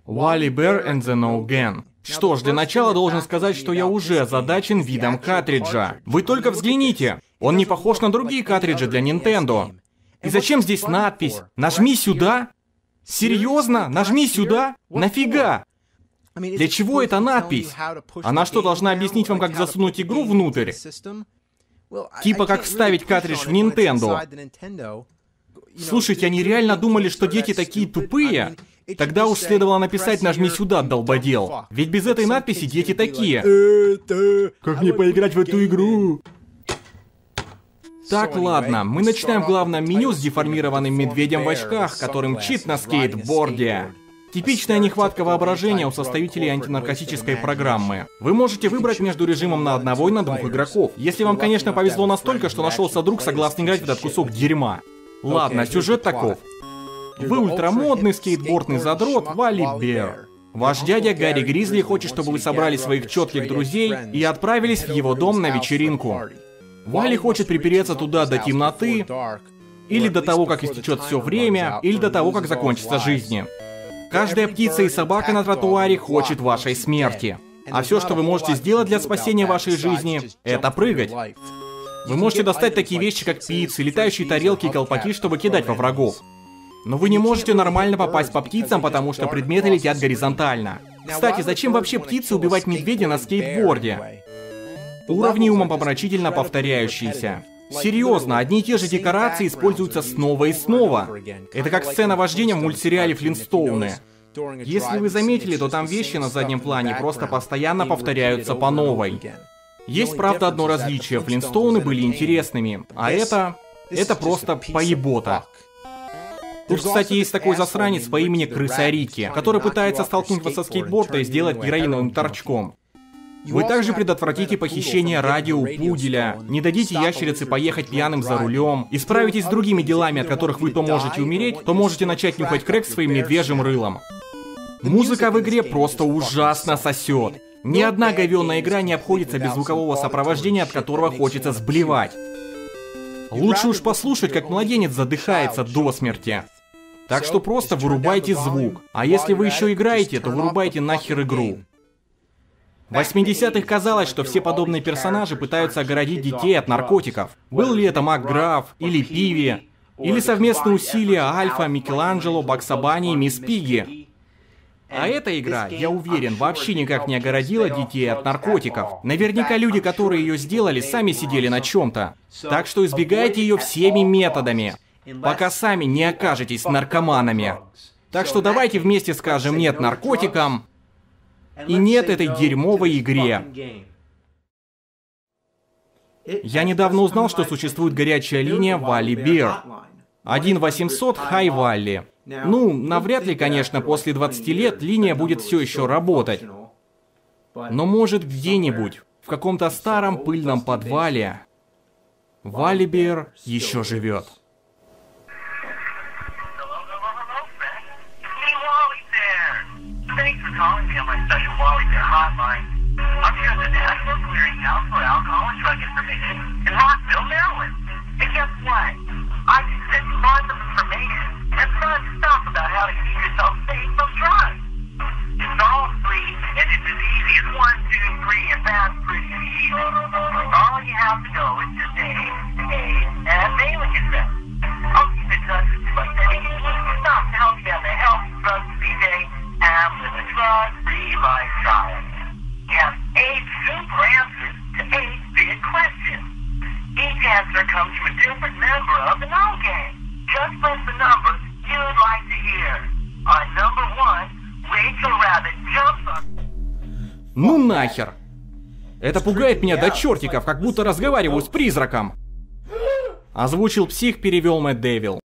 Wally Bear and the No Gang. Что ж, для начала должен сказать, что я уже озадачен видом картриджа. Вы только взгляните. Он не похож на другие картриджи для Nintendo. И зачем здесь надпись? Нажми сюда? Серьезно? Нажми сюда? Нафига? Для чего эта надпись? Она что, должна объяснить вам, как засунуть игру внутрь? Типа как вставить картридж в Nintendo. Слушайте, они реально думали, что дети такие тупые? Тогда уж следовало написать «нажми сюда, долбодел». Ведь без этой надписи дети такие. Как мне поиграть в эту игру? Так, ладно, мы начинаем в главном меню с деформированным медведем в очках, который мчит на скейтборде. Типичная нехватка воображения у составителей антинаркотической программы. Вы можете выбрать между режимом на одного и на двух игроков, если вам, конечно, повезло настолько, что нашелся друг, согласный играть в этот кусок дерьма. Ладно, сюжет таков. Вы ультрамодный скейтбордный задрот Валли Бер. Ваш дядя Гарри Гризли хочет, чтобы вы собрали своих четких друзей и отправились в его дом на вечеринку. Валли хочет припереться туда до темноты, или до того, как истечет все время, или до того, как закончится жизнь. Каждая птица и собака на тротуаре хочет вашей смерти. А все, что вы можете сделать для спасения вашей жизни, это прыгать. Вы можете достать такие вещи, как пиццы, летающие тарелки и колпаки, чтобы кидать во врагов. Но вы не можете нормально попасть по птицам, потому что предметы летят горизонтально. Кстати, зачем вообще птице убивать медведя на скейтборде? Уровни умопомрачительно повторяющиеся. Серьезно, одни и те же декорации используются снова и снова. Это как сцена вождения в мультсериале «Флинстоуны». Если вы заметили, то там вещи на заднем плане просто постоянно повторяются по новой. Есть, правда, одно различие. Флинстоуны были интересными, а это просто поебота. Тут, кстати, есть такой засранец по имени Крыса Рики, который пытается столкнуть вас со скейтборда и сделать героиновым торчком. Вы также предотвратите похищение радио у пуделя, не дадите ящерице поехать пьяным за рулем, и справитесь с другими делами, от которых вы то можете умереть, то можете начать нюхать крэк своим медвежьим рылом. Музыка в игре просто ужасно сосет. Ни одна говёная игра не обходится без звукового сопровождения, от которого хочется сблевать. Лучше уж послушать, как младенец задыхается до смерти. Так что просто вырубайте звук. А если вы еще играете, то вырубайте нахер игру. В 80-х казалось, что все подобные персонажи пытаются огородить детей от наркотиков. Был ли это МакГраф, или Пиви, или совместные усилия Альфа, Микеланджело, Бакса Банни и Мисс Пигги. А эта игра, я уверен, вообще никак не огородила детей от наркотиков. Наверняка люди, которые ее сделали, сами сидели на чем-то. Так что избегайте ее всеми методами, пока сами не окажетесь наркоманами. Так что давайте вместе скажем «нет» наркотикам и «нет» этой дерьмовой игре. Я недавно узнал, что существует горячая линия Валли Бер. 1-800 Хай Валли. Ну, навряд ли, конечно, после 20 лет линия будет все еще работать. Но может где-нибудь, в каком-то старом пыльном подвале, Валли Бер еще живет. And fun stuff about how to keep yourself safe from drugs. It's all free, and it's as easy as 1, 2, 3, and that's pretty easy. All you have to do is just and mailing yourself. I'll keep in touch with you by sending you stuff to help you have a healthy, drug-free day and live a drug-free lifestyle. You have 8 simple answers to 8 big questions. Each answer comes from a different member of the No Gang. Just press the number you'd like to hear. On number 1, Rachel Rabbit jumps on... Ну нахер! Это пугает меня до чертиков, как будто разговариваю с призраком. Озвучил псих, перевел Мэтт Дэвил.